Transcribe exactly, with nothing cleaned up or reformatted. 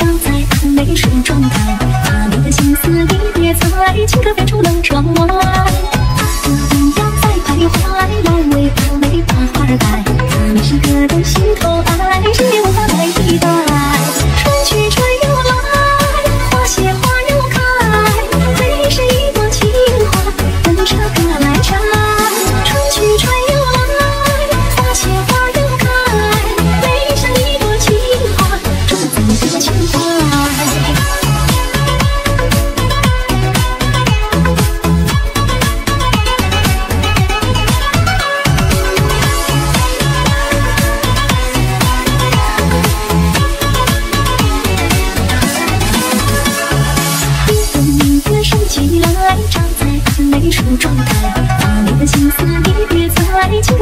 长在暗美术状态，把你的心思一别在情歌变出了窗外。我们要在徘徊，来为完美把花儿开，可你是个人心头爱，谁也无法来替代。春去春又来，花谢花又开，美是一朵情花，等着歌来摘。春去春又来，花谢花又开，美像一朵情花，种在你的情怀。起来，长在暗美术状态，把你的心思一别在情